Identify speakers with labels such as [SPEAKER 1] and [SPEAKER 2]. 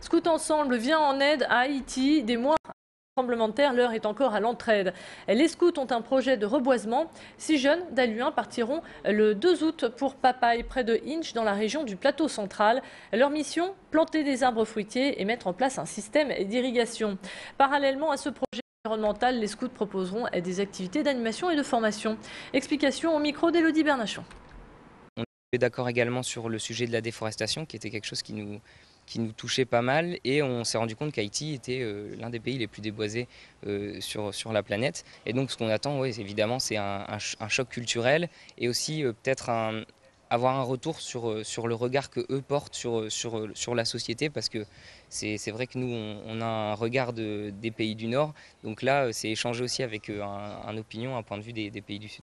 [SPEAKER 1] Scout Ensemble vient en aide à Haïti. Des mois après le tremblement de terre, l'heure est encore à l'entraide. Les scouts ont un projet de reboisement. 6 jeunes d'Halluin partiront le 2 août pour Papaye, près de Hinch, dans la région du plateau central. Leur mission, planter des arbres fruitiers et mettre en place un système d'irrigation. Parallèlement à ce projet environnemental, les scouts proposeront des activités d'animation et de formation. Explication au micro d'Élodie Bernachon.
[SPEAKER 2] On est d'accord également sur le sujet de la déforestation, qui était quelque chose qui nous touchait pas mal, et on s'est rendu compte qu'Haïti était l'un des pays les plus déboisés sur la planète. Et donc ce qu'on attend, ouais, évidemment, c'est un choc culturel, et aussi peut-être avoir un retour sur le regard que eux portent sur la société, parce que c'est vrai que nous, on a un regard des pays du Nord, donc là, c'est échanger aussi avec un opinion, un point de vue des pays du Sud.